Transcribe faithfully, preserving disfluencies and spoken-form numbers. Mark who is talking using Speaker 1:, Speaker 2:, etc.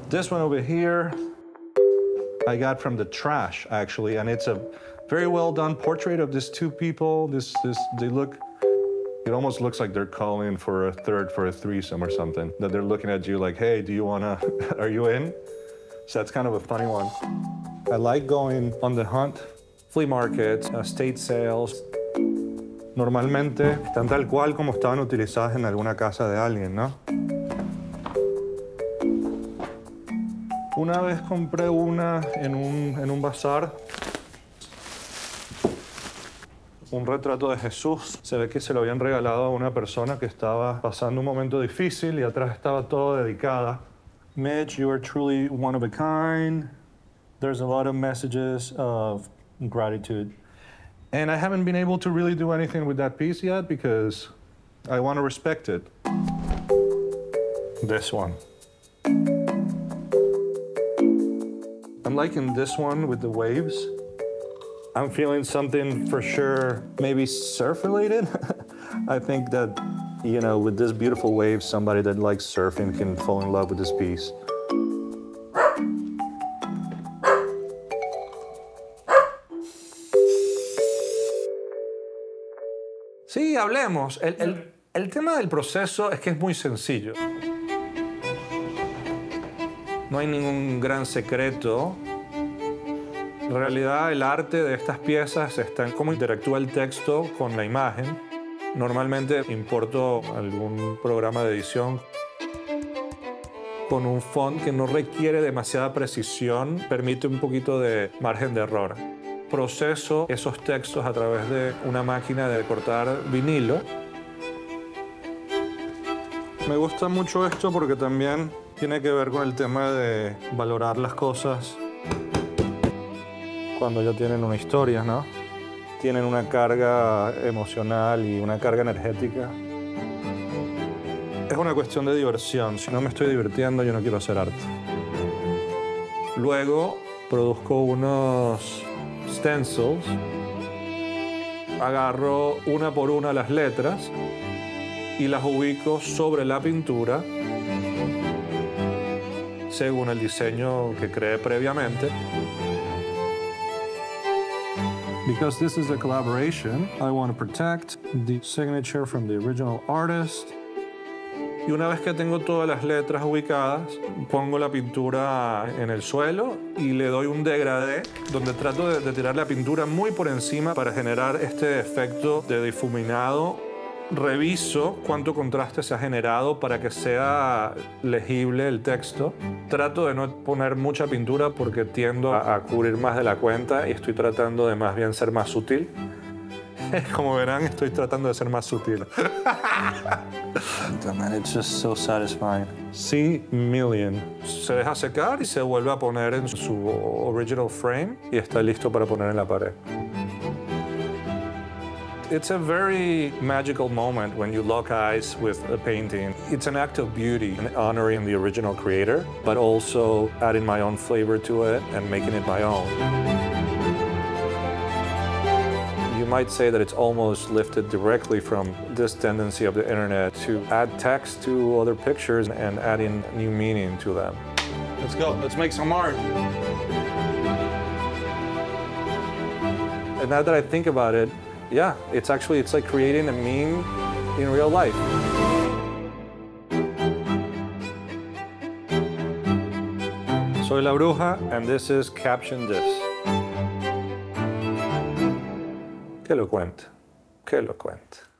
Speaker 1: This one over here, I got from the trash, actually, and it's a very well done portrait of these two people. This, this, they look, it almost looks like they're calling for a third, for a threesome or something. That they're looking at you like, hey, do you wanna, are you in? So that's kind of a funny one. I like going on the hunt, flea markets, estate sales. Normalmente están tal cual como estaban utilizadas en alguna casa de alguien, ¿no? Una vez compré una en un, en un bazar. Un retrato de Jesús. Se ve que se lo habían regalado a una persona que estaba pasando un momento difícil y atrás estaba todo dedicada. Mitch, you are truly one of a kind. There's a lot of messages of gratitude. And I haven't been able to really do anything with that piece yet because I want to respect it. This one. I'm liking this one with the waves. I'm feeling something for sure, maybe surf-related. I think that, you know, with this beautiful wave, somebody that likes surfing can fall in love with this piece. Sí, hablemos. El, el, el tema del proceso es que es muy sencillo. No hay ningún gran secreto. En realidad, el arte de estas piezas está en cómo interactúa el texto con la imagen. Normalmente importo algún programa de edición con un font que no requiere demasiada precisión, permite un poquito de margen de error. Proceso esos textos a través de una máquina de cortar vinilo. Me gusta mucho esto porque también tiene que ver con el tema de valorar las cosas cuando ya tienen una historia, ¿no? Tienen una carga emocional y una carga energética. Es una cuestión de diversión. Si no me estoy divirtiendo, yo no quiero hacer arte. Luego produzco unos stencils. Agarro una por una las letras y las ubico sobre la pintura según el diseño que creé previamente. Because this is a collaboration, I want to protect the signature from the original artist. Y una vez que tengo todas las letras ubicadas, pongo la pintura en el suelo y le doy un degradé donde trato de, de tirar la pintura muy por encima para generar este efecto de difuminado. Reviso cuánto contraste se ha generado para que sea legible el texto. Trato de no poner mucha pintura porque tiendo a, a cubrir más de la cuenta y estoy tratando de más bien ser más sutil. Como verán, estoy tratando de ser más sutil. Man, it's just so satisfying. C Million. Se deja secar y se vuelve a poner en su original frame y está listo para poner en la pared. It's a very magical moment when you lock eyes with a painting. It's an act of beauty and honoring the original creator, but also adding my own flavor to it and making it my own. You might say that it's almost lifted directly from this tendency of the internet to add text to other pictures and adding new meaning to them. Let's go, let's make some art. And now that I think about it, yeah, it's actually, it's like creating a meme in real life. Soy La Bruja, and this is Caption This. Que lo cuente, que lo cuente.